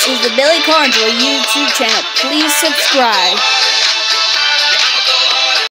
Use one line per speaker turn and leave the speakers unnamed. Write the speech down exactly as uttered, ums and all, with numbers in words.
is the Billy Carnesville YouTube channel. Please subscribe.